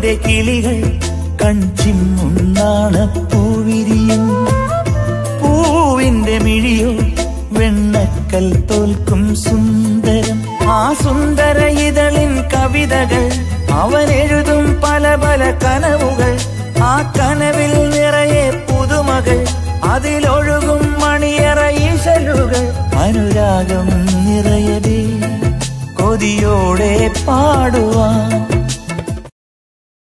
പൂവിന്റെ കിളികൾ കൺചിമ്മുന്നാണ് പൂവിരിയും. പൂവിന്റെ മിഴിയോ വെണ്ണക്കൽ തോൽക്കും സുന്ദരം. ആ സുന്ദര ഇതളിൻ കവിതകൾ അവൻ എഴുതും പല പല കനവുകൾ. ആ കനവിൽ നിറയെ പുതുമകൾ, അതിലൊഴുകും മണിയറ ഈശലുകൾ. അനുരാഗം നിറയതേ കൊതിയോടെ പാടുവാൻ